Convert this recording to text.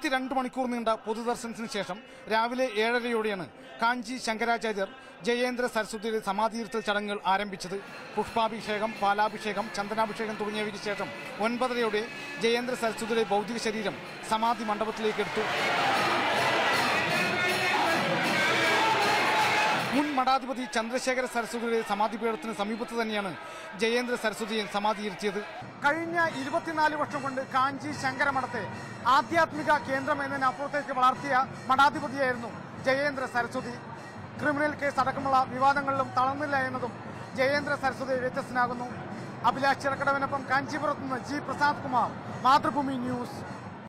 22 മണിക്കൂർ നീണ്ട പൊതുദർശനത്തിന് ശേഷം രാവിലെ 7:30യോടെയാണ് കാഞ്ചി ശങ്കരാചാര്യർ ജയേന്ദ്ര സരസ്വതിയുടെ സമാധിയിരുത്തൽ ചടങ്ങുകൾ ആരംഭിച്ചത്. പുഷ്പാഭിഷേകം, പാലാഭിഷേകം, ചന്ദനാഭിഷേകം തുടങ്ങിയവയ്ക്ക് ശേഷം 9:30യോടെ ജയേന്ദ്ര സരസ്വതിയുടെ ഭൗതിക ശരീരം സമാധി മണ്ഡപത്തിലേക്ക് എടുത്തു. മുൻ മഠാധിപതി ചന്ദ്രശേഖര സരസ്വതിയുടെ സമാധിപീഠത്തിന് സമീപത്ത് തന്നെയാണ് ജയേന്ദ്ര സരസ്വതിയെ സമാധിയിരുത്തിയത്. കഴിഞ്ഞ 24 വർഷം കൊണ്ട് കാഞ്ചി ശങ്കരമഠത്തെ ആധ്യാത്മിക കേന്ദ്രം എന്നതിനപ്പുറത്തേക്ക് വളർത്തിയ മഠാധിപതിയായിരുന്നു ജയേന്ദ്ര സരസ്വതി. ക്രിമിനൽ കേസ് അടക്കമുള്ള വിവാദങ്ങളിലും തളർന്നില്ല എന്നതും ജയേന്ദ്ര സരസ്വതി വ്യത്യസ്തനാകുന്നു. അഭിലാഷ് ചിറക്കടവിനൊപ്പം കാഞ്ചീപുരത്ത് നിന്ന് ജി പ്രസാദ് കുമാർ, മാതൃഭൂമി ന്യൂസ്.